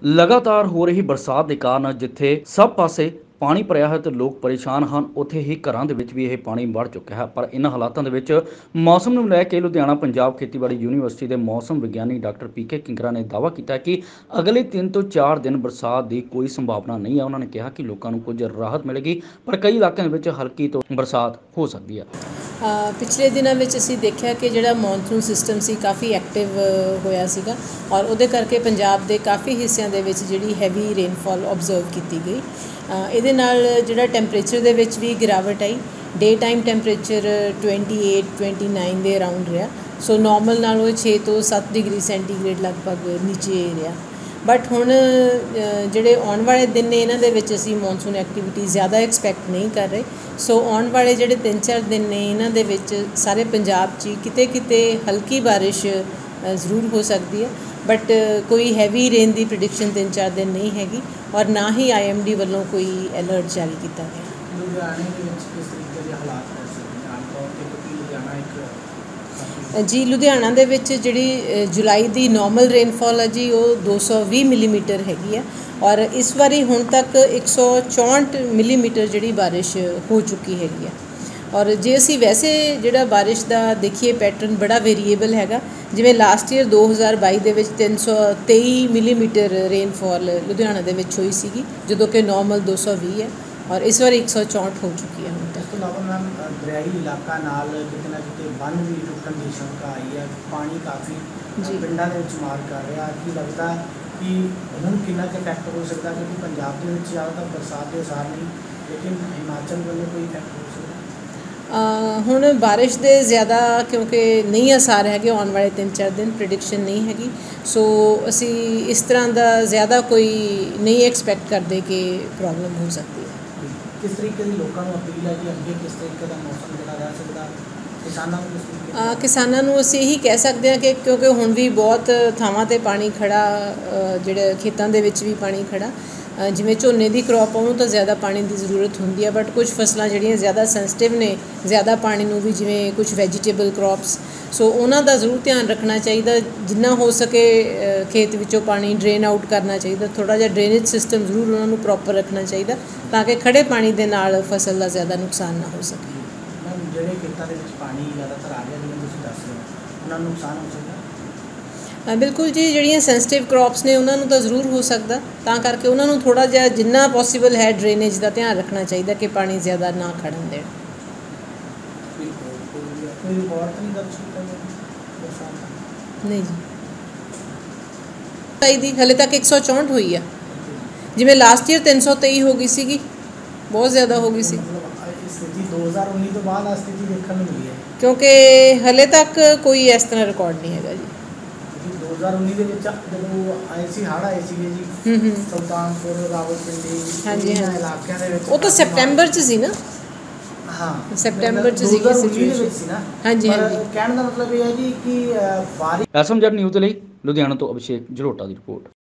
लगातार हो रही बरसात के कारण जिथे सब पासे पानी भरिया है तो लोग परेशान हैं, उत्थे ही घरों के भी यह पानी बढ़ चुका है। पर इन हालातों के मौसम को लैके लुधियाना पंजाब खेतीबाड़ी यूनीवर्सिटी के मौसम विग्यानी डॉक्टर पीके किंगरा ने दावा किया कि अगले 3 ਤੋਂ 4 दिन बरसात की कोई संभावना नहीं है। उन्होंने कहा कि लोगों को कुछ राहत मिलेगी, पर कई इलाकों में हल्की तो बरसात हो सकती है। पिछले दिनों में असी देखा कि जोड़ा मॉनसून सिस्टम से काफ़ी एक्टिव होया सीगा और उहदे करके पंजाब के काफ़ी हिस्सों के जी हैवी रेनफॉल ऑबजर्व की गई। ये जोड़ा टैंपरेचर दे विच भी गिरावट आई। डे टाइम टैंपरेचर 28-29 के अराउंड रहा। सो नॉर्मल नालों 6 ਤੋਂ 7 डिग्री सेंटीग्रेड लगभग नीचे रहा। बट हुण जिहड़े आने वाले दिन ने इन्हां दे विच असीं मॉनसून एक्टिविटी ज़्यादा एक्सपैक्ट नहीं कर रहे। सो आने वाले जिहड़े 3-4 दिन ने इन्हां दे विच सारे पंजाब च किते किते हल्की बारिश ज़रूर हो सकती है, बट कोई हैवी रेन की प्रिडिक्शन 3-4 दिन नहीं हैगी और ना ही IMD वालों कोई अलर्ट जारी किया गया। जी लुधियाना दे विच जिहड़ी जुलाई की नॉर्मल रेनफॉल है जी वो 220 मिलीमीटर हैगी है और इस बारी हुण तक 164 मिलीमीटर जिहड़ी बारिश हो चुकी हैगी है। और जे असी वैसे जिहड़ा बारिश का देखिए पैटर्न बड़ा वेरीएबल हैगा, जिवें लास्ट ईयर 2022 दे विच 323 मिलीमीटर रेनफॉल लुधियाना दे विच होई सीगी, जदों कि नॉर्मल 220 है और इस बार 164 हो चुकी है हुण तक। इसके अलावा मैम दरियाई इलाका नाल किते ना किते बन भी टुटन की शंका आई है, पानी काफ़ी पिंडां दे विच मार कर रहा। की लगता कि हुण कितना के इफैक्ट हो सकता, क्योंकि पंजाब के विच ज़्यादातर बरसात के असर नहीं, लेकिन हिमाचल वालों कोई इफैक्ट हो सकता हुण बारिश दे ज़्यादा क्योंकि नहीं असर है आने वाले 3-4 दिन प्रिडिक्शन नहीं हैगी। सो असी इस तरह का ज़्यादा कोई नहीं एक्सपैक्ट करते कि प्रॉब्लम हो सकती है। किस तरीके की लोगों को अपील है कि अगे किस तरीके का मौसम जिहड़ा रह सकता किसानों को असीं यही कह सकते हैं कि क्योंकि हुण भी बहुत थावां ते पानी खड़ा, जिहड़े खेतों के विच भी पानी खड़ा, जिवें झोने की क्रॉप उन्होंने तो ज़्यादा पानी की जरूरत होंदी है, बट कुछ फसलां जिहड़ियां ज़्यादा सेंसिटिव ने ज़्यादा पानी नूं भी, जिवें कुछ वैजीटेबल क्रॉप्स, सो उन्हां दा जरूर ध्यान रखना चाहिए। जिन्ना हो सके खेत विचों पानी ड्रेन आउट करना चाहिए, थोड़ा जिहा ड्रेनेज सिस्टम जरूर उन्होंने प्रॉपर रखना चाहिए ताकि खड़े पानी के नाल फसल का ज़्यादा नुकसान ना हो सके। ਜਿਹੜੇ ਖੇਤਾਂ ਦੇ ਵਿੱਚ ਪਾਣੀ ਜ਼ਿਆਦਾਤਰ ਆ ਗਿਆ, ਜਿਵੇਂ ਤੁਸੀਂ ਦੱਸ ਰਹੇ ਹੋ, ਉਹਨਾਂ ਨੂੰ ਨੁਕਸਾਨ ਹੋ ਸਕਦਾ? बिल्कुल जी, ਜਿਹੜੀਆਂ ਸੈਂਸਿਟਿਵ क्रॉप्स ने उन्होंने तो जरूर हो सकता, ਤਾਂ ਕਰਕੇ ਉਹਨਾਂ ਨੂੰ ਥੋੜਾ ਜਿਹਾ ਜਿੰਨਾ ਪੋਸੀਬਲ ਹੈ ड्रेनेज का ध्यान रखना चाहिए कि पानी ज़्यादा ना खड़न देण। कोई रिकॉर्ड नहीं दर्ज किया नहीं जी, दी हले तक 164 हुई है, जिवें लास्ट ईयर 323 हो गई सी, बहुत ज़्यादा हो गई सी। स्थिति 2019 तो बाद स्थिति देखने में मिली है, क्योंकि हले तक कोई इस तरह रिकॉर्ड नहीं है जी। 2019 ਦੇ ਵਿੱਚ ਜਦੋਂ ਆਏ ਸੀ ਹੜ੍ਹ ਆਏ ਸੀਗੇ ਜੀ ਸੁਲਤਾਨਪੁਰ, ਰਾਵਲਪਿੰਡੀ, हाँ जी हाँ ਇਲਾਕਿਆਂ ਦੇ ਵਿੱਚ, वो तो सितंबर च सी ना। हाँ सितंबर च सी सिचुएशन ना। हाँ जी हाँ जी। कहने का मतलब ये है जी कि बारिश। SMZ न्यूज़ के लिए लुधियाना तो अभिषेक जलोटा की रिपोर्ट।